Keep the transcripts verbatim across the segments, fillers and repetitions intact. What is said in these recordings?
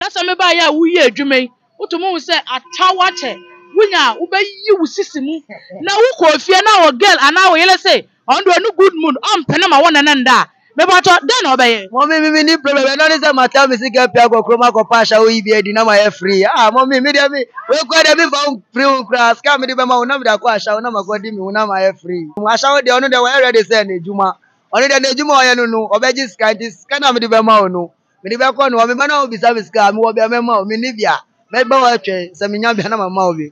na se me ba ya wo yi adwuma utumu wo se atawa che wunya wo be yi wo sisimu na wo ko fie na wo girl ana wo yele say ondo no good mood on pene ma wona nda me ba to den obeye mommy me ni problem no say matter me sika pia go kroma ko pasha wo yi bi edi na ma ye free ah mommy me dey me we go dey me for free class ka me dey be ma wo na me da ko asha wo na ma go di me wo na ma ye free asha wo dey ono dey we ready say na ejuma ono dey na ejuma oye no no obeji sky this kana me dey be ma wo no me dey be ko no me ma na wo bisa bisa me wo be me ma wo me ni bia me ba wa twen se me nya bia na ma ma wo bi.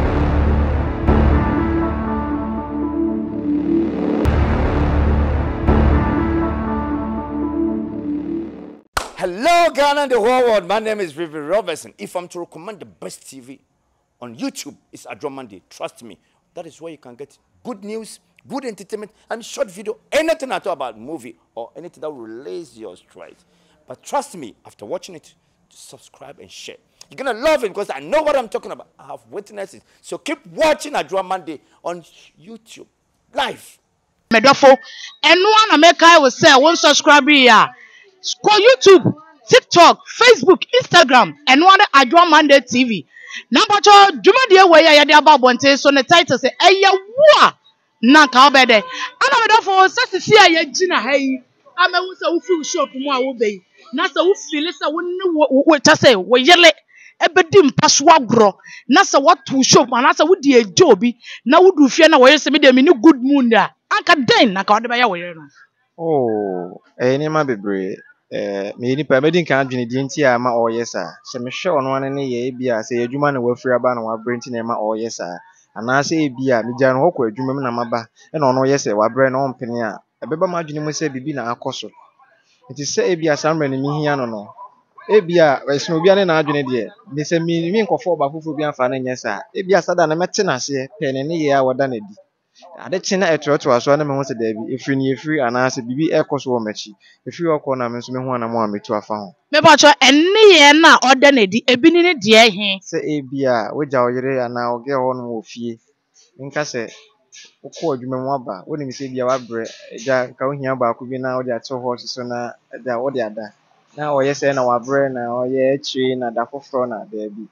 Hello, Ghana and the whole world. My name is Vivi Robertson. If I'm to recommend the best T V on YouTube, it's Adwoa Monday. Trust me, that is where you can get good news, good entertainment, and short video, anything at all about movie or anything that will release your stress. But trust me, after watching it, subscribe and share. You're gonna love it because I know what I'm talking about. I have witnessed it. So keep watching Adwoa Monday on YouTube live. Medofo, and one America will say one subscribe here. Go YouTube, TikTok, Facebook, Instagram, and one Adwoa Monday T V. Number two, Juma dear way I had about one so the title say, Eya wa na ka obede. Ana Medofo say see ya gina hey. Ama wo say wo feel shop mu a wo be. Na say wo feel say wo ne wo ta say wo yele ebedi mpaso agro. Na say what to shop na say wo di ejobi na wo du fie na wo yese me de me ni good mood a. Anka den na ka ode ba ya wo yele no. Oh, eh ni ma bebre. Eh, me nipa medin kan adwene di nti a ma oyesa se me hwe ono ane ne ye bia se adwuma na wafiri aba na wabre nti na ma oyesa ana se e bia me gya no hokọ adwuma m na maba e na ono yese wabre na ompene a ebeba ma adwene mu se bibi na akoso nti se e bia samre ne mihia no no e bia wese no bia ne na adwene de me se mi mi nkofo ba fufu bia mfa na nyesa e bia sada na mete na se pe ne ne ye a woda na di ade chena etroto aso na me ho se da bi efiri ni efiri ana se bibi ekoso wo machi efiri okọ na me nso me ho na mo ametu afa ho Me ba cho enne ye na oda na di ebi ni ne de he se e bia woja oyere ana oge ho no ofie nka se ukọ adwuma mu aba woni mi se bia wabre ja ka ohia ba ko bi na odi ato ho so na da odi ada na oyese na wabre na oye echi na da foforo na da bi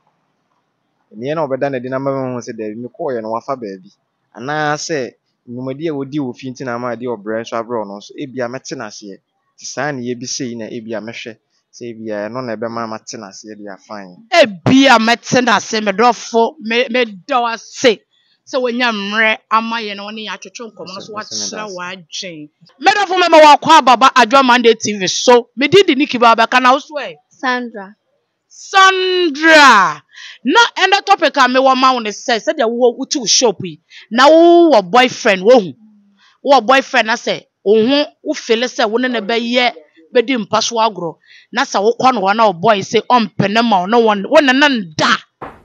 ni na obeda na di na me ho se da bi me ko ye no wafa ba bi ana se numadi e wodi wo fi ntina ma de obre so abre ono so e bia mete na se ti sa na ye bi sei na e bia mehwe se e bia no na ebe ma mate na se de afan e bia mete na se Medofo me me do ase se wonya mre ama ye no ne ya twetwe nkomo so wakyerɛ waadwen Medofo me ma wakwa baba Adwoa Monday T V so me didi niki baba kana wo so e Sandra. Sandra na enda topic a me wo ma wo ne say say de wo wuti shop yi na wo wo boyfriend wo hu wo boyfriend na say wo hu wo feel say wo ne ne be ye be di mpaso agro na say wo kwa no na wo boy say on pene ma no won wo ne nan da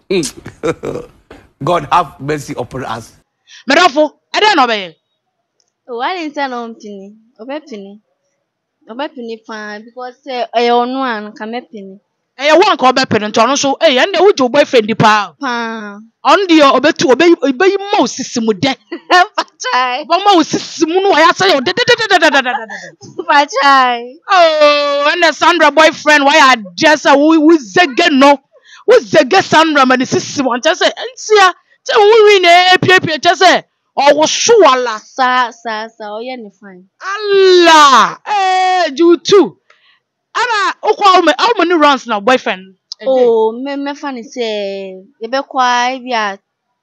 God have mercy upon us. Medofo e dey no be ye Oh, I didn't tell on penny. Obepini. Obepini fine because say I on one can me penny. e ye won ka obepene nto no so e ye nde wo jo boyfriend di pa Pa. on di obetu obeyi obeyi ma osisimu de Pachai. ba ma osisimu no ya say o de de de de de de Pachai. oh and Sandra boyfriend why I just we we zege no we zege Sandra man sisimu on just say ntia te wo wi na epiepie just say o wo so wala Sa sa sa oye ni fine. Allah eh you too ana okwa o me how many rounds na boyfriend a day? Oh, me me funny say you be kwa bia.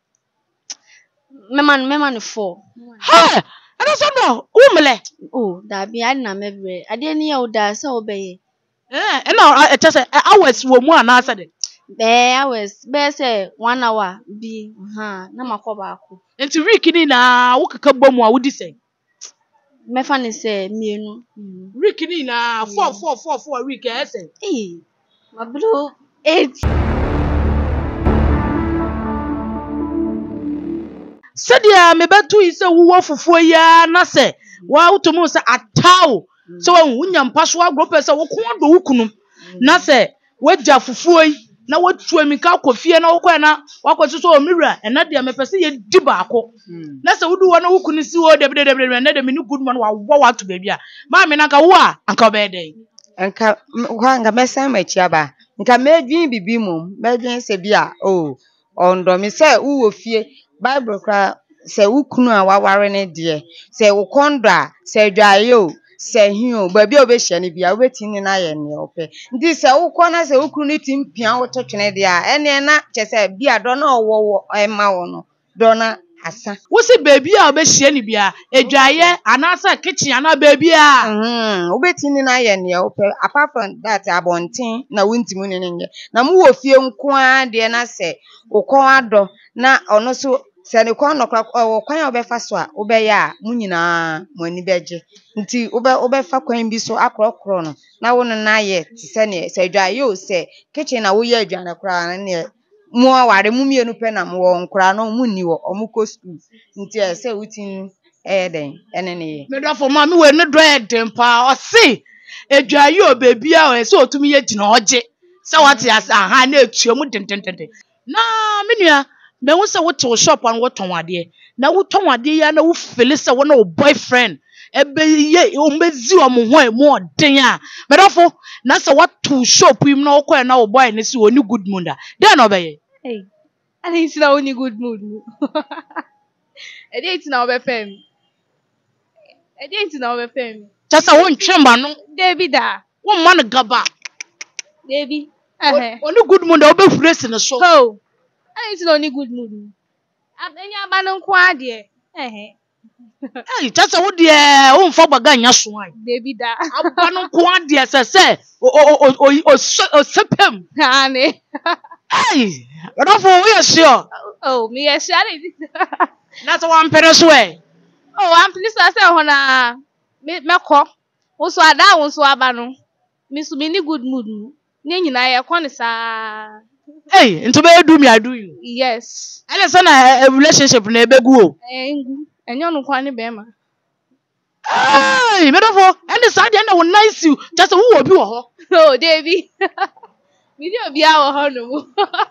Me man me man four. ha ana Sandra o mele Oh, that be I na me bre. Ade ni ya oda say obeye. eh na e just say hours wo mu ana say de Be hours be say one hour bi ha na makoba ako. enti week ni na wo kaka bomu a wo di say Me funny say mienu. week ni na four four four four week eh say Eh. My blue eight. Sadia me betu yi se wo fufuo ya na se wa utomu se atawo se wa wunya mpaso agro pe se wo ko do wukunu na se wagya fufuo yi na watu amika akofie na wokɔ na wakɔto so omira ɛna de me pese ye di baako na se wudu wo na wukunu si wo de de de na de me ni good man wa wo wato baabi a ma me na ka wo a anka be dey Anka hwanga mesan machi aba nka medwin bibi mum medwin se bia oh ondo me se wo fie Bible kra se wukunu a waware ne de se wo kondo a se dwaye o se hi o ba bia obehia ne bia obetini na ye ne ope ndi se wukọ na se wukunu ne timpia wo totwene de a ene na che se bia do na owo e ma wo no do na asa Wo se baby a obehia ne bia edwaye anasa kitchen ana baby a mhm obetini na ye ne ope apart from that abonten na wuntimu ne ne na mu wo fie nko a de na se wukọ ado na ono so se ne kwa no kwa kwan obefa so a obeya a munyina mo ani beje nti obe obefa kwan bi so akrokro no na wo no na ye ti se ne se dwaye o se kitchen na wo ye adwane kra na ne mu aware mu mienu pe na mo nkra no mu ni wo omuko school nti e se wutin eh den ene ne me do for ma me we ne do e den pa o se edwaye o baby a o se otumi ye gina oje se wate asa ha na etuo mu den den den na me nua me wo se wo to shop an wo ton ade na wo ton ade ya na wo feel se wo na boyfriend ebe ye o mezi o mo ho e mo den a me do for na se what to shop him na wo kwa na wo boy ne se oni good mood a den no be ye Hey, I didn't see that only good mood. I didn't see that fam. I didn't see that fam. just a won twemba no Debbie da. wo man gaba Debbie. Eh. oni good mood a wo be furese ne so Oh. I didn't see only good mood. Abenya abanu kwa de. Eh. eh just a wo de wo mfa gbaga nya so an Debbie da. abanu kwa de se se o o o o sepem Honey. hey rodofo we are sure Oh, me yes, I did. that's one pere so eh Oh, I'm pleased to say hona me me ko. Wo so ada wo so aba no. Me so me ni good mood. Ne nyina ye ko ne sa. hey into be do me I do you Yes. ele say na a relationship na ebegu o Eh ngu. Enyo no kwa ne be ma. hey me rodofo and say dey na wo nice you just wo obi wo ho Oh, Debbie. Me di obi a wo ho no.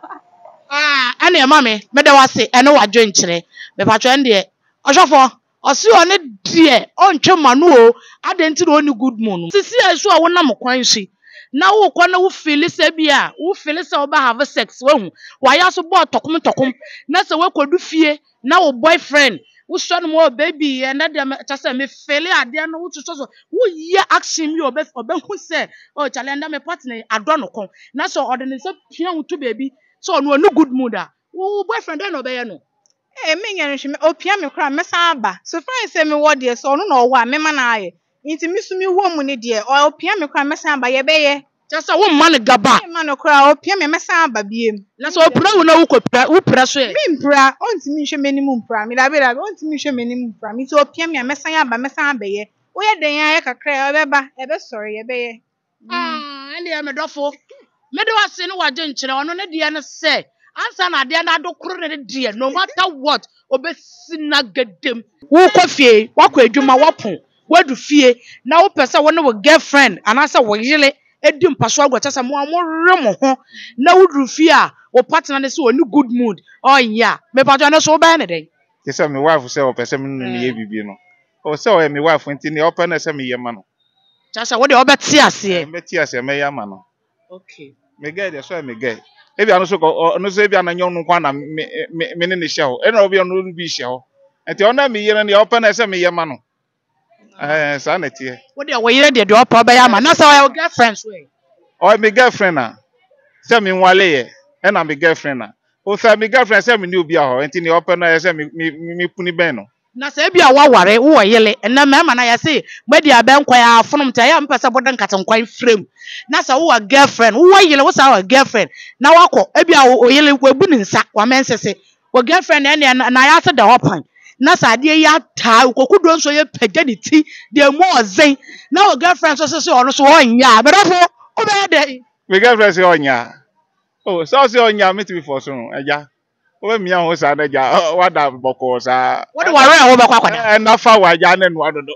ah ane e ma me me da wase ene wadwe nkyere me patwe ende osofo osi one de ontwe manu o adenti na oni good mood sisi esu a wona mkwan hyi na wo kwa na wo feel se bia wo feel se wo ba have sex wahu wa ya so bo tokom tokom na se we kodu fie na wo boyfriend wo so no mo baby and na dem cha se me feel ade no wo tuso so wo ye action mi obe obe hu se o chale nda me partner ado no kon na so ode ne se pia wo to baby so no no good mood a wo boyfriend no be ye no Eh me nyane hwe me opia me kra mesa aba so fine say me wo de so no na owo a me ma na aye nti mi su mi wo mu ne de opia me kra mesa aba ye be ye just a wo man gaba me ma no kra opia me mesa aba biem na so opra wo na wo kopra wo pra so e me mpra onti mi hwe meni mu mpra me da be da onti mi hwe meni mu mpra mi so opia me mesa aba mesa aba ye wo ye den ya ye kakra e be ba e be sorry ye be ye ah ande ya me dofo me do ase no wagye nkyere ono ne de ne se ansa na de na ado kro ne de no matter what obesi na gadem wo kɔ fie wakɔ adwuma wapon wadu fie na wo pese wo ne wo girlfriend anasa wo yele edi mpaso agwata sa mo amorre mo ho na wo du fie a wo partner ne se wo ni good mood oh yeah me patwa ne so wo ba ne den Ti say me wife say o pese me no ye bibi no o say o me wife nti ne o pe na say me ye ma no chasa wo de obeti ase me ti ase me ya ma no okay me get dey so me get ebi anu so ko no so ebi ananyo no kwa na me me ne ne hye ho e na obi anu bi hye ho enti ona me ye ne o pe na say me ye ma no eh sa na tie wo de wo yele de de opa ba ya ma na say wo girlfriend so e o me girlfriend na say me nwale ye e na me girlfriend na o say me girlfriend say me ni obi a ho enti ne o pe na say me me puni ben no na say bia wa ware wo yele na me ma na ya say gbedi aben kwa ya afonum ta ya mpesa bodan katenkwan frame na say wo girlfriend wo yele wo say wo girlfriend na wakọ e bia wo yele wabu ni nsa wa mensese wo girlfriend na na ya se da hopan na say ade ya ta kokudo nso ye pagya ni ti de mo ozen na wo girlfriend so so ono so onya berofo o be dey me girlfriend say onya oh so say onya me to be for so eja o me ho sa na ja wada boko sa wo de ware ho be kwa kwada eh na fa wa ja na nu adodo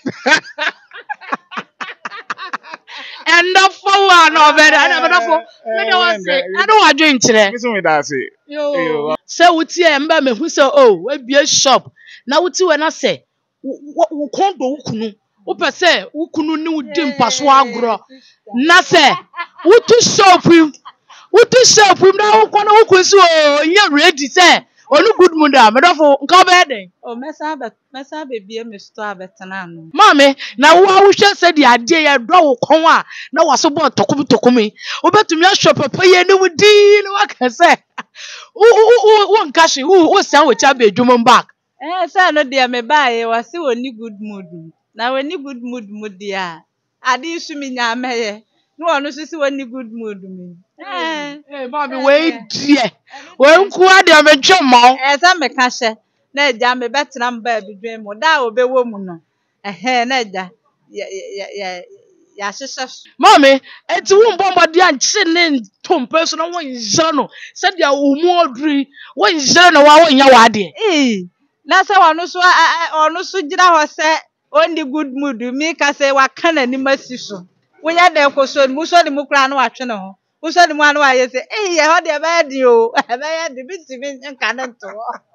and the forward no be na be no fo me dey wan say I don't want drink today me so me da say yo say wuti e mba me hu say oh we bie shop na wuti we na say wo kondo wukunu wo pese wukunu ni wudi mpaso agro na say wutu shop What is up? We now want to go so you're ready, sir. Onu good mood am. Me dofo nka be den. O mesa be mesa be bie me store betena no. Mame, na wo a wo hwe se de ade ye do wo kon a na wo so bo tokum tokumi. Wo betumi ahwe papa ye ne wudi ne waka se. Wo wo wo nka hwe wo wo san wo cha be adwuma back. Eh say no de me baaye wase woni good mood. Na woni good mood mood dia. Ade isu mi nya meye. No onu sisi woni good mood mi. Eh eh mame we die. We nku ade me twemo. Eh say me ka hye. Na eja me betena mba bidwen mo da obewo mu no. Eh na eja ya ya ya ya hyehyɛ. Mame, eti wo mbombo de anche ne tompe so na won yira no. Se de wo mu oduri, won yira no wa won nya wa de. Eh na se wonu so onu so gira ho se only good mood mi ka se wa kana ni masi so. Wo ya de ko so mu so de mu kra no wa twe no ho. Wo so de mu anu wa ye se eh ye ho de ba de o. Ba ye de bi ti bi nka no to.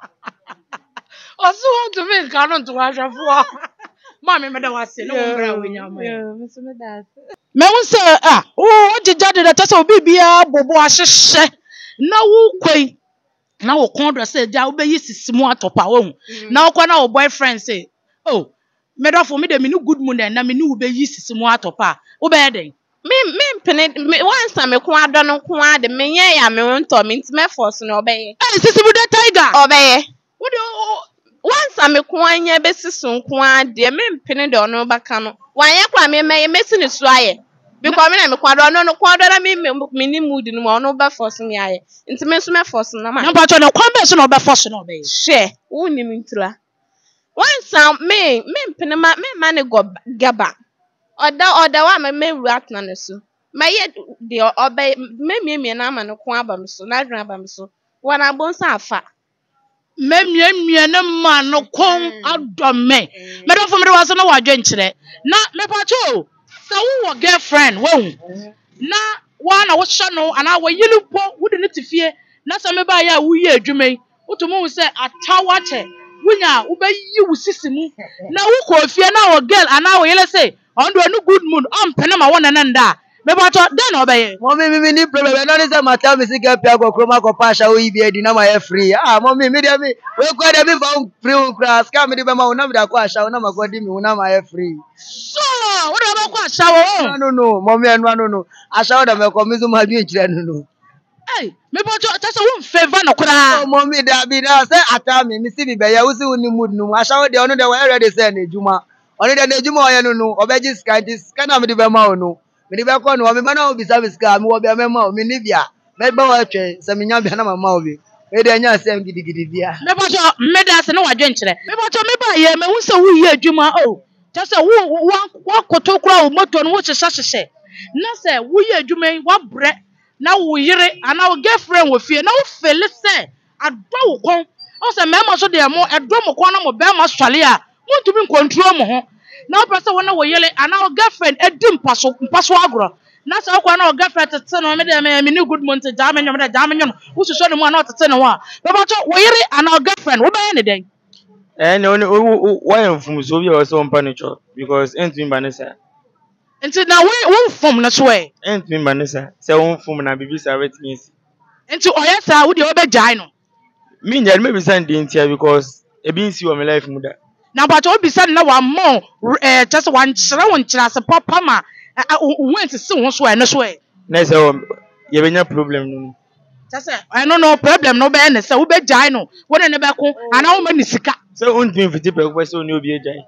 Oso want to me nka no to wa hwefo. Mame me da wase no mo bra wo nya mo. Me so me da. Me won say ah, wo jijade da tase obi bia bobo ahyehye. Na wo kwai. Na wo kon do say ja wo be yi sisimu atopa wo hu. Na wo kwa na wo boyfriend say, "Oh, me do for me de me no good mood na me ni wo be yi sisimu atopa." Wo be den. Me me pene me once me ko ado no ko ade me yen ya me wonto me ntime force no obeye. Eh sisimu de tiger. Obeye. Wo de Once me ko anya besiso ko ade me pene de ono baka no. Wanye kwa me me mesi ni so aye. Because me na me ko ado no no ko ado na me me ni mood ni mo ono ba force me aye. Ntime so me force na ma. Na ba cho no kwa be so no be force no obeye. She, woni mi ntira. Once me me pene ma me ma ne go gaba. Oda oda wa me me rat na so. Ma ye de obey me me me na ma no ko aba me so na dwan aba me so. Wana bonsa afa. Me mie mie ne ma no kon adome. Me do fo me do wase no wa dwenkyere. Na me pa cho. Sa wo girlfriend wo. Na wa na wo hye no ana wo yinu po wo de ne tifie. Na sa me ba ya wo yi adwume. Wo to mo se atawa che. Wunya wo be yi wo sisimu. Na wo ko fie na wo girl ana wo yele say on do no good mood on pene ma wona nanda me ba to den obeye Mommy, me ni problem. No need to tell me say get pia go chroma ko pasha o ibi edi na ma free. Ah, mommy, me dey me. We go dey me for free class. Ka me dey be ma una me da ko asha una ma go di me una ma free. so wo do ba ko ashawo No no no, mommy enu no no. Asha da me ko me zo ma bi nkire no no. eh me ba to ta so wo favor no kura Oh, mommy, da bi da say ata me me si bi be ya wo si woni mood no. Asha wo dey ono dey we ready say na ejuma. Ono dey na ejuma oye no no. Obeji scantis. Ka na me dey be ma no. Me dey be ko no me ma na obi service ka me wo be me ma me ni bia. Me ba wa twen se me nya bia na ma ma obi. Me dey nya sem gidigidi bia. me ba to me da se no wa dwenkyere me ba to me ba ye me wo se wo yi adwuma o ta se wo wa koto kura wo moto no wo hyehye hyehye na se wo yi adwuma wa bre na wo yire ana wo girlfriend wo fie na wo fele se adọ wo kon o se me ma so de mo edo mo kon na mo be ma swale a mo ntumi control mo ho na wo pese wo na wo yele ana wo girlfriend edi mpaso mpaso agro na se wo na wo girlfriend tete no me de me me ni good month ja me nyom de ja me nyom wo so de mo na tete no a be ba to wo yire ana wo girlfriend wo be ne den Eh no no why am from so be also on panicho because entwin banesa. nti na wo wo form na so e Entwin banesa. Say won from na bibi sa wet means. nti oya sa wo de wo be jai no Me nja me be send dey because e bin si wo my life muda. na ba to obi sa na wa mo eh just one kyerɛ won kyerɛ ase papa ma went to see won so e no so e Na say ye be nya problem no. just I no no problem no be ne say wo be jai no wo ne ne be ko ana wo ma ni sika So untwin fifty per ko say oni obi ejai.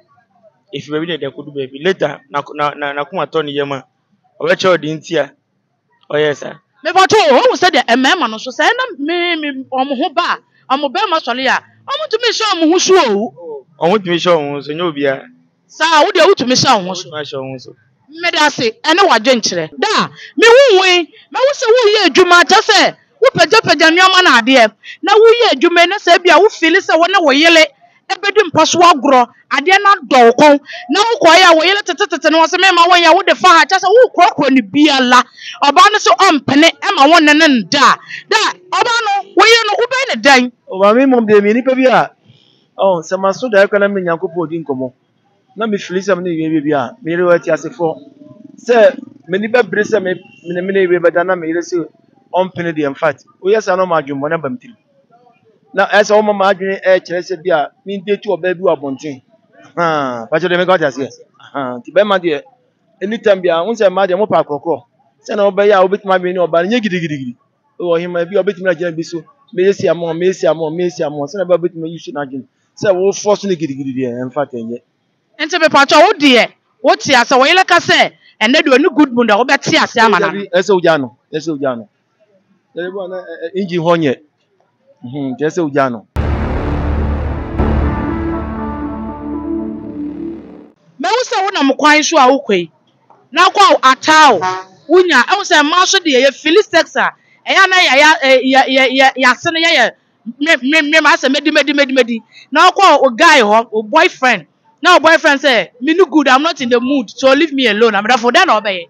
If you be there could do baby later na na na kuma turn yema. Obe che odi ntia. Oh yes sir. me ba to wo say de emema no so say na me me omo ho ba omo be ma sole ya omo to me show omo ho so o Omo tumi show won so nya obi a. sa wo de wo to me show ho so Tumi show won so. me da say ene wa dwenkyere da me hunwe me wo say wo ye adwuma ta say wo pagya pagya nyoma na ade na wo ye adwuma na say bia wo feel say wo na wo yele ebedi mpaso agro ade na do kon na wo koya wo yele tetetete no say me ma won ya wo de fa ha ta say wo krokro ni bia la oba no so ompene e ma won ne nda da oba no wo ye no wo be ne dan O ba mi mom de mi ni pa bi a. Oh, se maso da ka na me nyankopɔ di nkomo. Na me fili se me ne wie bi a, me re wati asefo. Se me ni ba bre se me me ne me ne wie ba da na me re se ɔmpene deɛ in fact woyɛ saa no ma adwemmɔ no aba m tirim na ɛsɛ wɔma ma adwene ɛkyerɛ sɛ bi a mendeti ɔbaa bi wɔ abɔnten pakyɛ deɛ meka wote aseɛ nti bɛma deɛ anytime bia wo sɛ ma deɛ mopa akorɔkorɔ sɛna wobɛyɛ a wobɛtumi adwene ne ɔbaa no nyɛ gidigidigidi wɔ hema bi a wobɛtumi agyina bi so mɛyɛsi ama mɛyɛsi ama mɛyɛsi ama sɛna bɛ wobɛtumi ayi so no adwene sɛ wofɔ so no gidigidi deɛ ɛmfa tɛnyɛ nti mepatɔ wo deɛ wote ase wo yele ka sɛ ɛnɛ deɛ ɔne good mood a wobɛte ase ama na ɛsɛ wogya no ɛsɛ wogya no ɛbi na engine hɔ nyɛ mhm ɛsɛ wogya no mɛwo sɛ wonam kwan so a wokɔ yi na kɔ ataw wonya ɛwo sɛ ma so deɛ yɛ fili sex a ɛya na ya ya ya ya ya se no yɛ me me me ma sɛ medi medi medi medi na kɔ o guy hɔ o boyfriend na o boyfriend say me no good, I'm not in the mood, so leave me alone. I'm therefore then obey.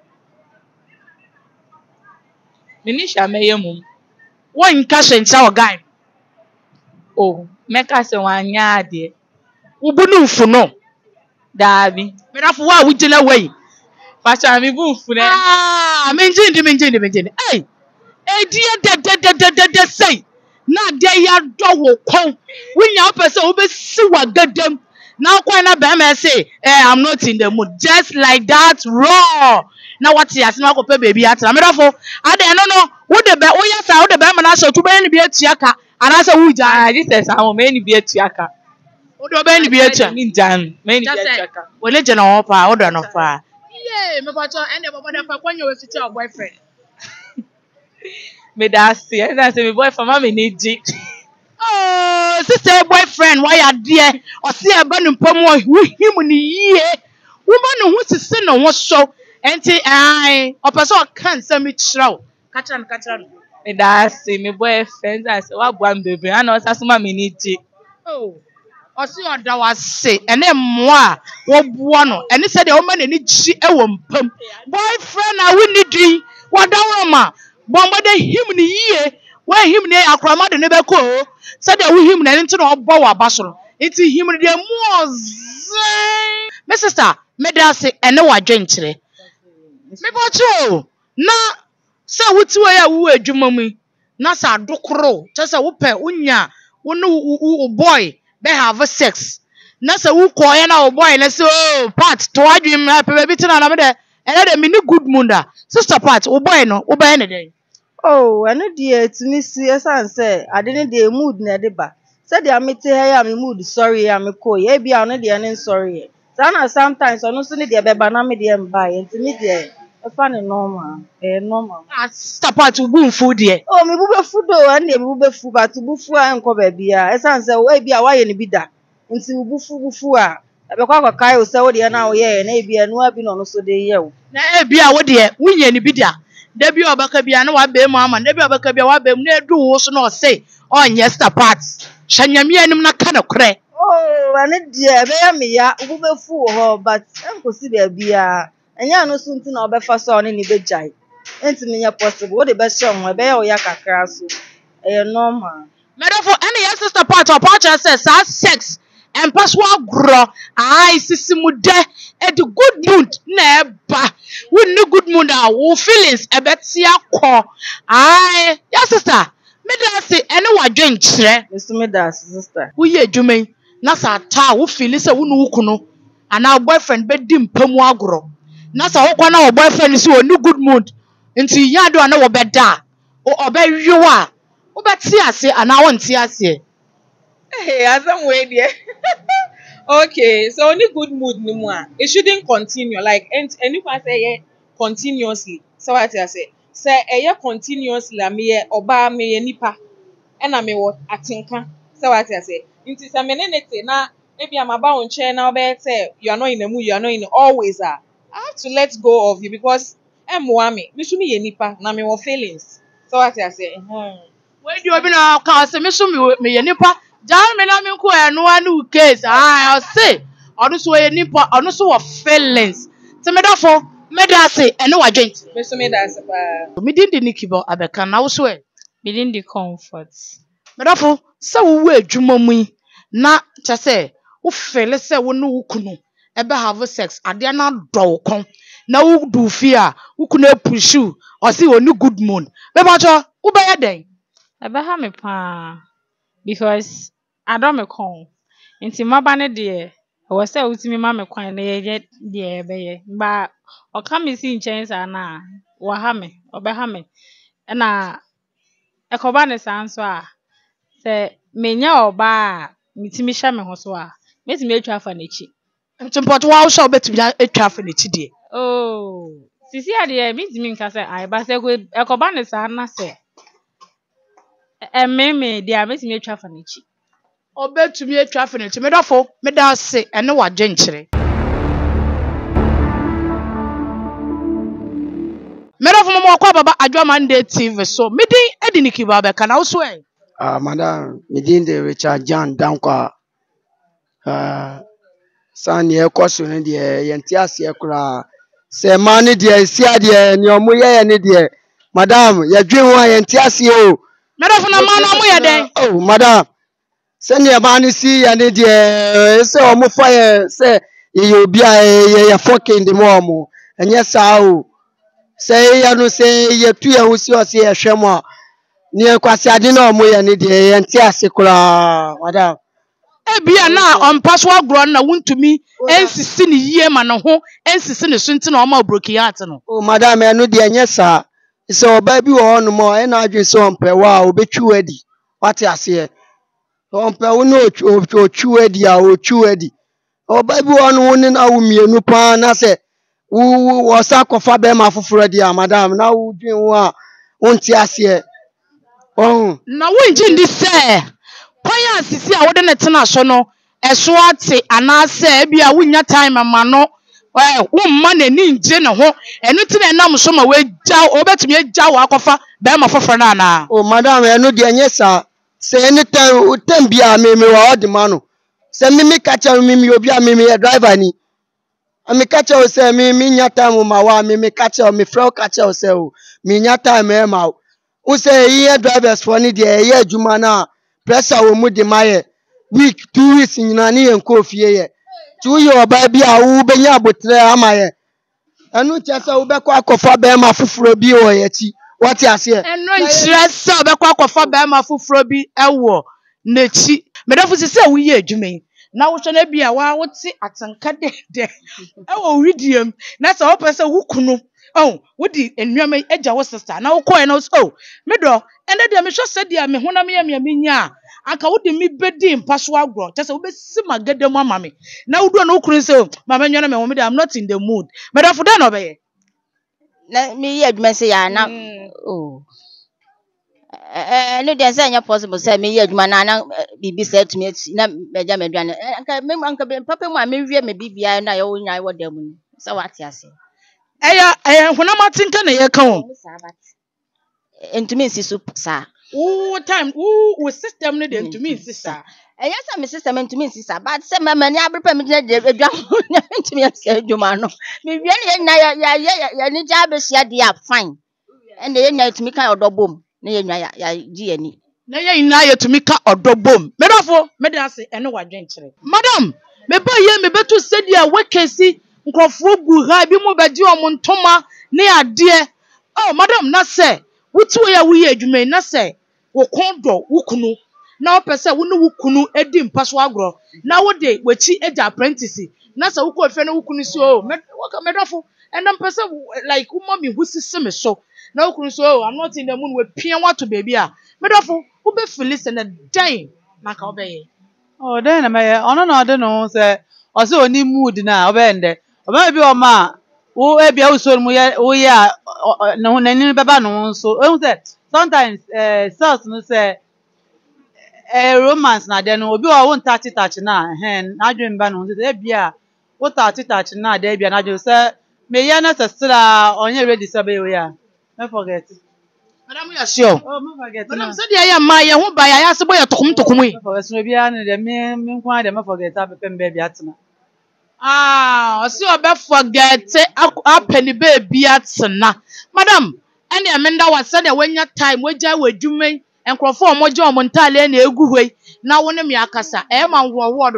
Minisha meye mum. One cash and shower guy. Oh, meka se wanya ade. Ubunu fu no. Dabi. Me therefore wa we way. Pacha mi bu fu ne. Ah, menjin di menjin di menjin. Hey. Eh dia de de de de de de say. Na de ya do wo kon. We nya person wo be si wa gadam. Now quite na be me say, eh, I'm not in the mood. Just like that raw. Now what you asma ko pe baby at. Me therefore, I dey no no. Wo de be wo yasa wo de be na so to be ni bi atuaka. Ana say wo ja. This is how me ni bi atuaka. Wo do be ni bi atua. Ni jan. Me ni bi atuaka. Wo le je na ho pa, wo do no pa. Yeah, me pa to ende baba da fa kwanya we fit your boyfriend. Me da see, and I say me boyfriend ma me ni ji. Oh, sister boyfriend, why are there? Or see a banner pomo, him ni ye. Woman who is sin on what show, and I, or person can't send me trow. Catch on, catch on. Me da see me boyfriend, I say, what one baby, I know that's my minute. Oh, or see what that was say, and then moi, what one, and he said the woman in it, she a woman. Boyfriend, I will need drink. What that woman? Bomba de him ni ye. Where him ne akrama de nebe ko said that we him na nti no obo wa basoro nti him de mo zen my sister me da se ene wa dwenkyere me bocho na se wuti we ya wu adwuma mu na sa adokoro che se wo pe unya wo no boy be have sex na se wo ko ye na wo boy na se oh part to adwum na pe bi tina na me de ene de me ni good mood sister part wo boy no wo be ne de. Oh, and dear to me see as I say, I didn't de mood near the back. Said the amity I'm mood sorry, I'm a coy, ye be on the end sorry. Sana sometimes on no sunny dear banana medium buy and to me dear. A funny normal, a normal. Stop out to boom food dear. Oh, me bube food and the bube food, but to bufu and cover beer. As I say, way be a why any bidder. Into bufu bufua. I be quite Kyle so the now, yeah, and a be a no been on so de yo. Na be a what dear, we any bidder. Debi obaka bia na wa be mu ama debi obaka bia wa be mu na edu wo so na o say on yes parts hanyame anim na ka na kore. Oh, ane dia be ya me ya wo be fu ho but enkosi be bia enya no so nti na obefa so on ni be jai enti me nya possible wo de be show ho be ya o ya kakra so e normal me do for any yes sister part of part say sex and paswa gro ai sisi mu de e the good mood na eba we no good mood a wo feelings e beti akọ ai yes sister me da say ene wa dwenkyere me so me da sister wo ye adwuman na sa ta wo feel say wo no wukuno ana boyfriend be di mpamu agro na sa wo kwa na wo boyfriend si wo no good mood nti ya do na wo be da o obehwewa wo beti ase ana wo nti ase. Hey, as I'm way there. Okay, so only good mood no more. It shouldn't continue. Like and and if I say yeah, continuously. So what I say? Say eh yeah continuously I me oba me nipa. And I me what atinka. So what I say? Inti say me nenete na maybe I'm about on chair now be say you are not in the mood, you are not in the always are. I have to let go of you because em wa me. Me should me nipa na me what feelings. So what I say? Hmm. Where do you be now? Cause me should me me nipa. Jan me na me ko enu anu case ah I say onu so ye nipa onu so wo feelings te me dafo me da say ene wa dwent Me so me da say pa me din di nikibo abeka na wo so e me din di comfort me dafo se wo wo adwuma mu na che say wo feel say wo no wo kunu ebe have sex ade na do kon na wo du fi a wo kuna pushu o si oni good mood me ba cho wo ba ya den e be ha me pa because I don't me kon nti maba ne de I was say utimi ma me kwan na ye de be ye ba o ka me si nchen sa na wa ha me obe ha me na ekoba ne sanso a se menya oba a mitimi hya me ho so a metimi atwa fa na chi nti mpot wa wo sha obetumi atwa fa na chi de oh sisi ade mitimi nka se ai ba se ko ekoba ne sa na se e meme de a metimi atwa fa na chi obetumi atwa fa na chi medafo meda se ene wa dwenkyere medafo mo akwa baba Adwoman T V so midin ediniki baba kana wo so en Ah, madam, midin de Richard John Dankwa. Ah, san ye kwaso ne de ye nti ase kura. Se ma ne de sia de ne omo ye ne de. Madam, ye dwen ho ye nti ase o. medafo na ma na mo ye den Oh, madam. Se ne ma ne si ye ne de se omo fa ye se ye obi a ye ye fokin de mo omo. Enye sa o. Se ye no se ye tu ye ho si o se ye hwemo a. Ni kwasi ade na omo ye ne de ye nti ase kura. Madam. ebia na onpaso agro na wuntumi ensisi ne yie ma ne ho ensisi ne so nti na o ma broken heart no Oh, madam, enu de enye sa. So oba bi wo hono mo, e na adwen so ompe wa obetwu adi. Wate ase. Ompe wo no otwu adi a otwu adi. Oba bi wo hono wo ne na wo mienu pa na se wo wo sa kofa be ma foforo adi a madam na wo dwen wo a wonti ase. Oh, na wunji ndi se kwan asisi a wode ne tena so no eso ate anase ebia wunya time ma no eh wumma na ni nje ne ho enu ti na nam so ma wegja obetumi egja wa akofa be ma foforo na na oh, madam, enu de enye sa. Se anytime tem bia me me wa odi ma no. Se mimi kacha mimi obi a mimi e driver ni. Ami kacha o se mi mi nya time ma wa mi mi kacha o mi frau kacha o se o mi nya time e ma o. O se ye drivers for ni de ye adwuma na pressure wo mu de maye week two weeks nyina ni en ko fie ye. Tu ye oba bi a wo be nya abotre amaye. Anu che se wo be kwa akofa be ma fufuro bi o ye ti. What you say? enu nchire se obekwa akofa be ma foforo bi ewo nechi medafo sisi a wuyi adwuma yi na wo hwe na bia wa wote atanka de de ewo widiem na se wo pese wo kunu oh wodi enuama eja wo sister na wo koe na oh medo ene de me hwe se de me hona me ya me nya aka wodi mi bedi mpaso agro tese wo besi magadam ama me na wo do na wo kunu se mama nwana me wo me I'm not in the mood medafo da na obeye na me ye adwuma se ya na oh eh no dey say anya possible say me ye adwuma na na bibi say to me na meja medwane anka me anka papa mu a me wie me bibia na ye wo nya wo da mu say what ase eya eh honama tinka na ye kan entumi nsi so sa wo time wo wo system no de entumi nsi sa eya say me system entumi nsi sa but say mama ni abrepa me gina de adwa entumi nsi adwuma no me wie na ye nya ya ya ya ni ja be hia dia fine and ye nya entumi kan odobom na ye nya ya gi ani na ye ina ye tumi ka odobom medafo mede ase ene wadwenkyere madam me ba ye me betu sedia wekesi nkrofo gu ha bi mu bedi om ntoma ne ade oh madam na se wutu ya wuye adwuma na se wo kondo wukunu na opese wo ne wukunu edi mpaso agro na wo de wachi eja apprentice na se wuko fe na wukunu si oh medafo ena mpese like umami husisi me so na wukunu so oh I'm not in the mood we pia wato baby a medafo wo be feel na dan maka obeye oh den na me ono na ode no se o se oni mood na obende oba bi o ma wo e bia usoro mu ye wo ya no na ni beba no so o se sometimes eh self no say eh romance na de no obi o won touch touch na hen na adwen ba no se bia wo touch touch na de bia na jo se me ye na se sira onye ready so be we ya me forget madam ya sure oh me forget madam se dia ya ma ye ho ba ya ya se boye tokum tokum yi forget no bia na de me me nkwa de me forget apem be bia tena ah o se obe forget apeni baby atena madam ene emenda wa se de wanya time wagya wadwuma enkrofo omoje omontale na egu hoi na wone me akasa e ma nwo wo dodo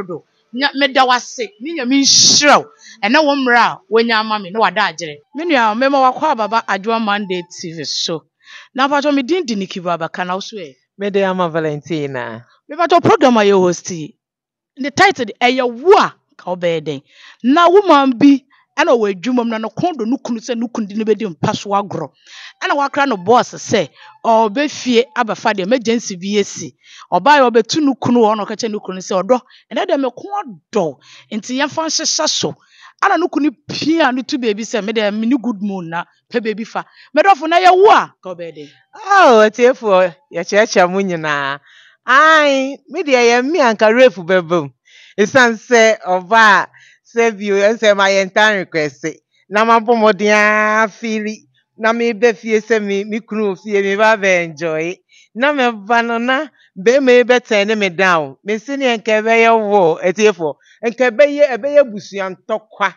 nya meda wase ni nya mi nhiraw ena wo mra wonya ama me na wada agere me nua mema wakwa baba Adwoa Monday T V so na pato me din di Nikibu Abaka na so e Me de ama Valentina. me pato program aye hosti the title eye wo a ka obeden na woman bi ana wo adwumam na no kondo no kunu se no kundi ne bedi mpaso agro ana wakra no boss se o be fie abafa de emergency bi esi oba yo betu no kunu wo no ka che no kunu se odo ena de me ko odo enti ya fa nhyehyɛ so ana no kunu pia no tu baby se me de me ni good moon na pe baby fa me do fo na ye wo a ka obeden Oh, tiefo ya checha mu nyina. Ai, me de ya mi anka refu bebum. Isan se oba se bio ense ma yentan request. Na mabomodin afili. Na me be fie se mi mi kunu fie mi ba be enjoy. Na me ba no na be me be turn me down. Me sini enke be ye wo etiefo. Enke be ye ebe ye busuan tokwa.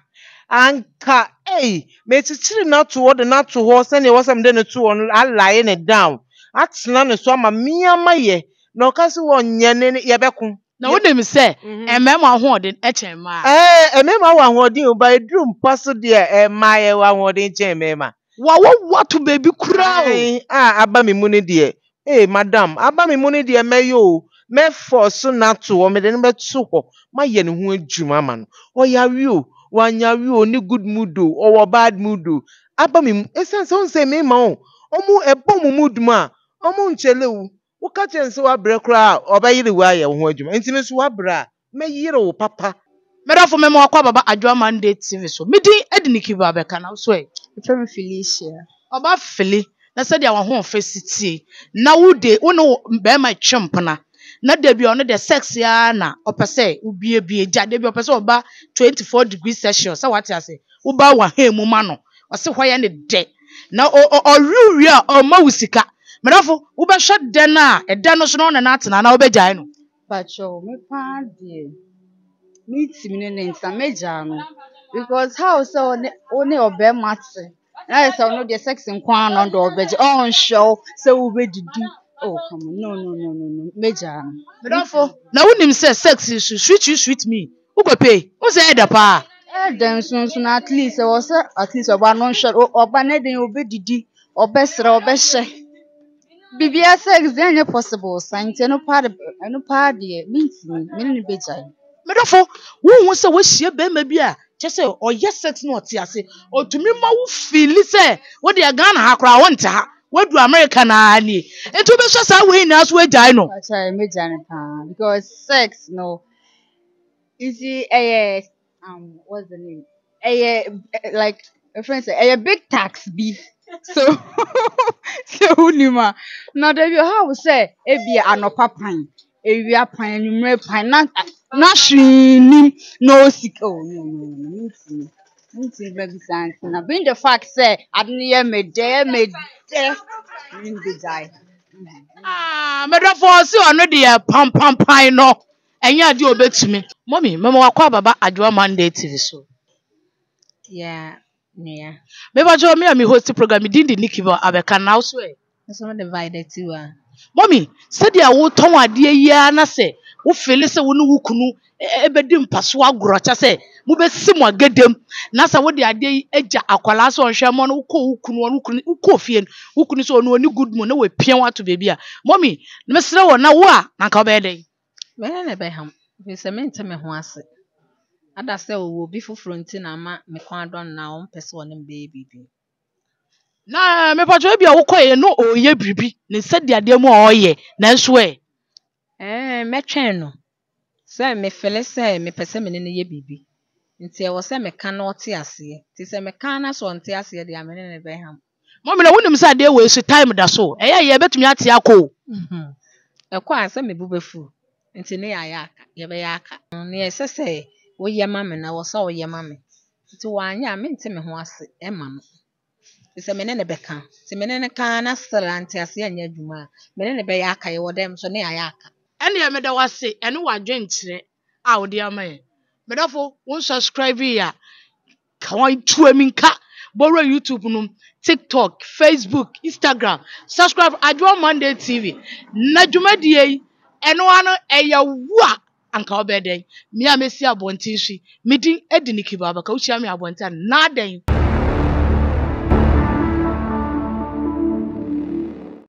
Anka eh me chichiri na to wo de na to ho se ne wo sam de ne to wo alaye ne down. Atena ne so ama miama ye. Na okasi wo nye ne ye beku. na wonim se emema ahoden echen ma Eh, emema wa hodin o ba eduru mpaso de e ma ye wa hodin chen emema. wa wo what baby kura o Ah, aba mi mu ne de. Eh, madam, aba mi mu ne de meyo. Me force na to wo me de ne betu ho. Ma ye ne ho adwuma ma no. O yawe o, wanyawe o ni good mood o, o wo bad mood o. Aba mi essence on say me ma o. Omu ebo mu mood ma. Omu nchele o. Wo ka chen se wa bre kra obayire wa ye ho adwuma. Enti me so wa bra. Me yire o papa. Medafo mema wakwa baba Adwoa Monday T V so midi edi Nikibu Abaka na so e From Felicia. oba fili na se dia wa ho ofesitie na wude wo no be ma twempna na da bi ono de sex ya na opese ubie bie ja da bi opese oba twenty-four degrees Celsius sa wate ase wo ba wa ha mu ma no ose hwa ya ne de na o riuri a o ma wusika medafo wo be hwe de na e de no so no na atena na wo be jai no Pacho, me pa de. Me timine ne nsa meja no. Because how so one one obe mate. Na say no the sex nkwan no do obeje. Oh show say we be didi. Oh come on. No no no no no. Meja no. medafo na wonim se sex is sweet you sweet me wo go pay wo say e da pa Eh then so so na at least was say at least oba no show oba na den obe didi. Obe sra obe hye. Bibia sex dey any possible. Science no part no part dey. Means me. Me no be jai. medafo wo hu se wo hie be ma bi a chese oye sex no oti ase otumi ma wo feel se wo de Ghana ha kra wo nte ha wadu America na ani etu be so sa we na so agai no Pacho, meja ne pa. Because sex no. You see, eh, um, what's the name? Eh, like a friend said, a big tax beef. So, so unima. Now, there you how we say, e be anopa pine, e be a pine, you may pine, not not shini, no sick. Oh no no no, no, no, baby sank. Now, being the fact say, I didn't me there, me there, in the die. ah medafo se ono de pam pam pan no enya de obetumi mommy mema wakwa baba Adwoa Monday T V so Yeah, yeah. me ba jo me am host program din di Nikibu Abaka na so e That's not divided too. Ah. mommy se dia wo ton ade yi na se wo feel se wo no wukunu ebedi mpaso agoro cha se mo be simu agadem na se wo de ade yi agya akwala so hwe mo no ko wukunu no wukunu ko fie wukunu so no ni good mo na we pia wato baby a mommy me sere wo na wo a na ka be den Me na be ham. We se me nteme ho ase. Ada se wo bi foforo nti na ma me kwan don na on pese wo ne baby bi. na me pacho bia wo koye no oye bribi ne se de ade mu oye na nso e Eh, me twen no. Se me fele se me pese me ne ye bibi. Nti e wo se me ka na ote ase. Ti se me ka na so onte ase de amene ne be ham. mommy na wonim se ade we so time da so e ya ye betumi ate akọ Mhm. E kwa se me bu befu. Nti ne ya ya aka, ye be ya aka. Ne ye se se wo ye mame na wo so wo ye mame. Nti wanya me nte me ho ase e ma no. Ti se me ne ne be ka. Ti me ne ne ka na sra nti ase anya adwuma. Me ne ne be ya aka ye wo dem so ne ya ya aka. ene ye me da wase ene wa dwenkyere a wo de amaye medafo won subscribe ya ka wan tuami nka borrow YouTube no TikTok Facebook Instagram subscribe Adwoa Monday T V na dwumadie yi ene wa no eye wo a anka obeden me a mesi abontin hwi me din edi Nikki Baba ka uchia me abontin na den